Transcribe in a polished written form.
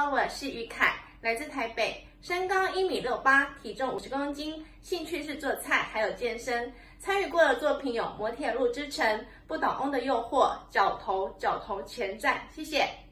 我是于凯，来自台北，身高1.68米，体重50公斤，兴趣是做菜还有健身。参与过的作品有《摩铁路之城》、《不倒翁的诱惑》、《角头前传》，谢谢。